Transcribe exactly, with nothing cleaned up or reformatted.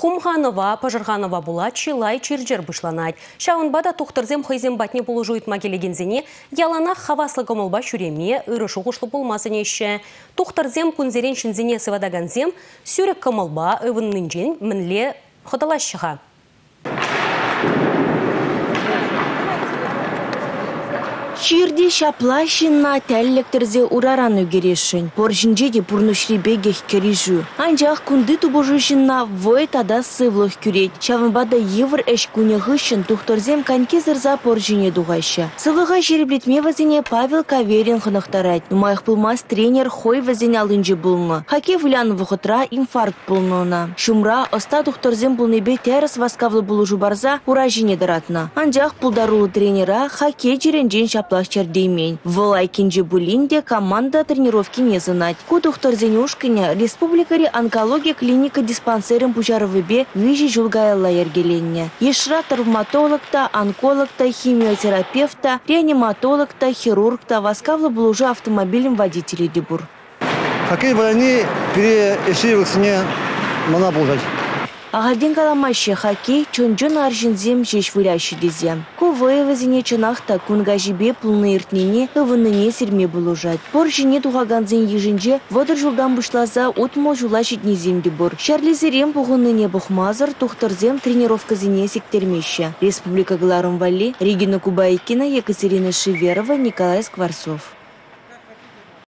Хумханова, Пажырханова була чилай чирджер бышланать. Шаунбада тухтырзем хайзем батне булужует магелегензене, ялана хаваслы комылба шуреме, ырышу кушлы булмасыне ишше. Тухтырзем кунзерен шинзене сывадаганзем, сюрек комылба ывыннынжен мінле хоталашыға. Чирди шаплащина тәллектерзе ураран үгерешін. Поржинжеде пурнушребегех кережу. Анжақ күнді тубожушына вой тада сывлых күрет. Шавынбада евр әш күнегішін тухторзем канкезірза поржине дуғайшы. Сывыға жереблетме вазине Павел Каверин хынықтарайд. Нумайық бұлмас тренер хой вазине алынжы бұлны. Хаке вулян вұхытра инфаркт бұлнына. Шумра оста тухторзем бұлнебе теріс васкавлы бұлужу барза уражине даратна. Анжақ пулдарулы тренера хаке жеренжен шаплащина Плащардеймень. В Айкинджи Булинде команда тренировки не знать. Кутухтор Зенюшкиня республикари онкология клиника диспансером Пужаровыбе вижи жулгая ергеленне. Ешра травматологта, онкологта, химиотерапевта, реаниматологта, хирургта, воскавла блужа автомобилем водителей дебур. Какие войны переешивых сне монобулжать? Агадин каламаще хоккей чонжон аржинзем жеш вырящий дезем. Кувы вазине чонахта кунгажибе пулны иртнене ывыныне серме булужать. Поржине тугаганзен ежинже водыр жулдан бушлаза утмо жулашит незем дебур. Шарлизерем бугыныне бухмазыр тухтырзем тренировка зине сектермеще. Республика Гларум Вали, Регина Кубайкина, Екатерина Шеверова, Николай Скворцов.